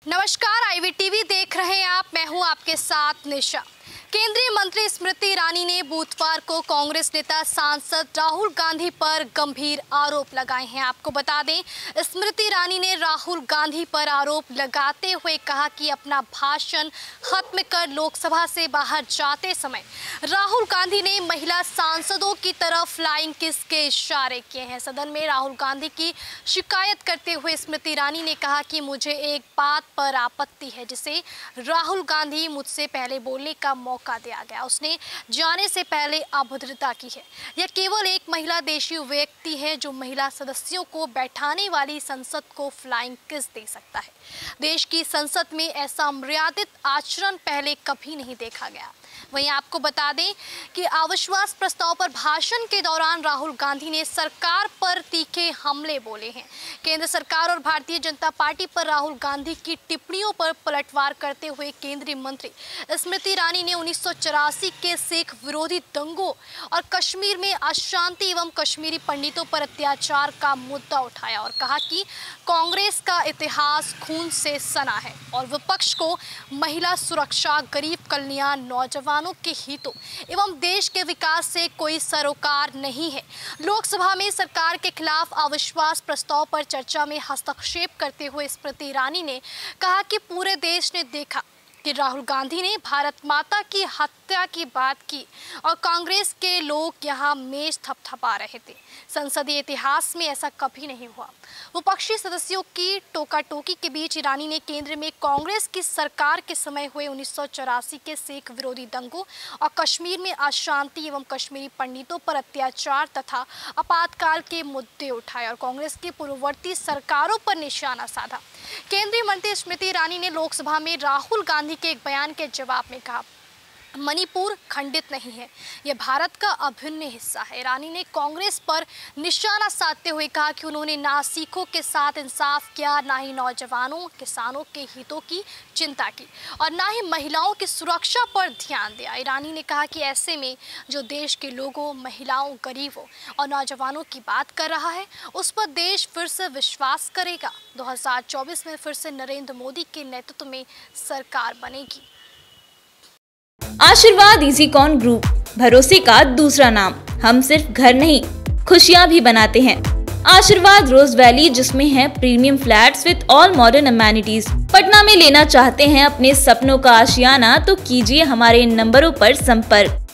नमस्कार, IVTV देख रहे हैं आप। मैं हूं आपके साथ निशा। केंद्रीय मंत्री स्मृति ईरानी ने बुधवार को कांग्रेस नेता सांसद राहुल गांधी पर गंभीर आरोप लगाए हैं। आपको बता दें, स्मृति ईरानी ने राहुल गांधी पर आरोप लगाते हुए कहा कि अपना भाषण खत्म कर लोकसभा से बाहर जाते समय राहुल गांधी ने महिला सांसदों की तरफ फ्लाइंग किस के इशारे किए हैं। सदन में राहुल गांधी की शिकायत करते हुए स्मृति ईरानी ने कहा कि मुझे एक बात पर आपत्ति है जिसे राहुल गांधी मुझसे पहले बोलने का मौका दिया गया। उसने जाने से पहले अभद्रता की है। यह केवल एक महिला देशी व्यक्ति है जो महिला सदस्यों को बैठाने वाली संसद को फ्लाइंग किस दे सकता है। देश की संसद में ऐसा मर्यादित आचरण पहले कभी नहीं देखा गया। वहीं आपको बता दें कि अविश्वास प्रस्ताव पर भाषण के दौरान राहुल गांधी ने सरकार पर तीखे हमले बोले हैं। केंद्र सरकार और भारतीय जनता पार्टी पर राहुल गांधी की टिप्पणियों पर पलटवार करते हुए केंद्रीय मंत्री स्मृति ईरानी ने 1984 के सिख विरोधी दंगों और कश्मीर में अशांति एवं कश्मीरी पंडितों पर अत्याचार का मुद्दा उठाया और कहा कि कांग्रेस का इतिहास खून से सना है और विपक्ष को महिला सुरक्षा, गरीब कल्याण, नौजवानों के हितों एवं देश के विकास से कोई सरोकार नहीं है। लोकसभा में सरकार के खिलाफ अविश्वास प्रस्ताव पर चर्चा में हस्तक्षेप करते हुए स्मृति ईरानी ने कहा कि पूरे देश ने देखा कि राहुल गांधी ने भारत माता की हत्या की बात की और कांग्रेस के लोग यहां मेज थपथपा रहे थे। संसदीय इतिहास में ऐसा कभी नहीं हुआ। विपक्षी सदस्यों की टोका-टोकी के बीच ईरानी ने केंद्र में कांग्रेस की सरकार के समय हुए 1984 के सिख विरोधी दंगों और कश्मीर में अशांति एवं कश्मीरी पंडितों पर अत्याचार तथा आपातकाल के मुद्दे उठाए और कांग्रेस की पूर्ववर्ती सरकारों पर निशाना साधा। केंद्रीय मंत्री स्मृति ईरानी ने लोकसभा में राहुल गांधी के एक बयान के जवाब में कहा, मणिपुर खंडित नहीं है, यह भारत का अभिन्न हिस्सा है। ईरानी ने कांग्रेस पर निशाना साधते हुए कहा कि उन्होंने ना सिखों के साथ इंसाफ किया, ना ही नौजवानों, किसानों के हितों की चिंता की और ना ही महिलाओं की सुरक्षा पर ध्यान दिया। ईरानी ने कहा कि ऐसे में जो देश के लोगों, महिलाओं, गरीबों और नौजवानों की बात कर रहा है, उस पर देश फिर से विश्वास करेगा। 2024 में फिर से नरेंद्र मोदी के नेतृत्व में सरकार बनेगी। आशीर्वाद इजीकॉन ग्रुप, भरोसे का दूसरा नाम। हम सिर्फ घर नहीं, खुशियां भी बनाते हैं। आशीर्वाद रोज वैली, जिसमें है premium flats with all modern amenities. Patna में लेना चाहते हैं अपने सपनों का आशियाना, तो कीजिए हमारे इन नंबरों पर संपर्क।